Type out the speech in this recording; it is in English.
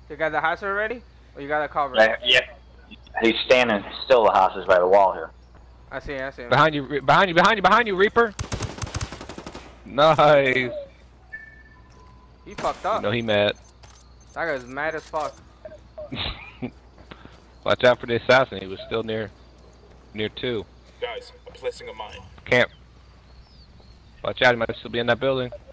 You got the house already? Or you got a cover? Yeah. He's standing still. The house is by the wall here. I see him. Behind you, Reaper. Nice. He fucked up. No, he mad. That guy's mad as fuck. Watch out for the assassin. He was still near 2. Guys, I'm placing a mine. Camp. Watch out, he might still be in that building.